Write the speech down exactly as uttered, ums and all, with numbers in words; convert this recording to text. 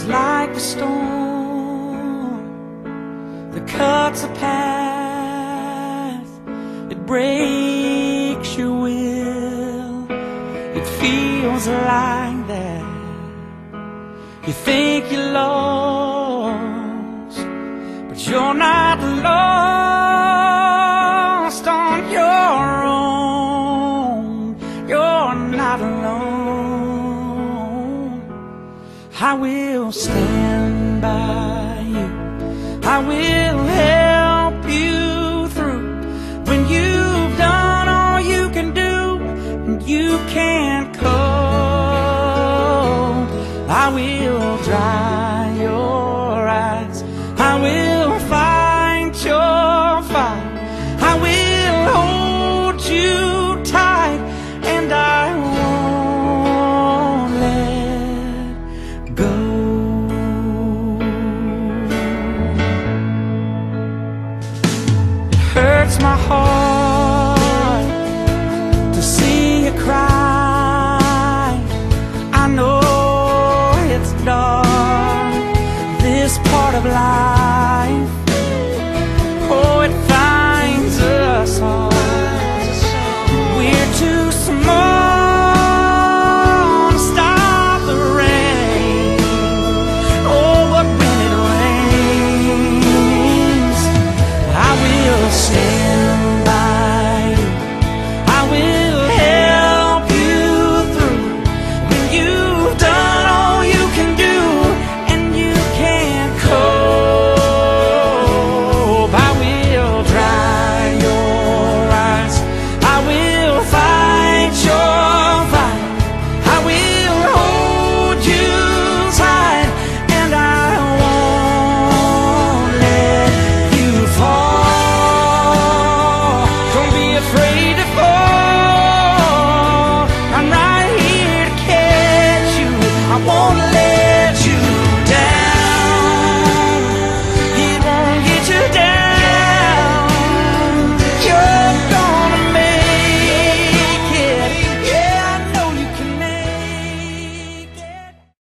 like the storm that cuts a path, it breaks your will. It feels like that. You think you're lost, but you're not lost on your own. You're not alone. I will stand by you. I will help you through when you've done all you can do and you can't cope. I will drive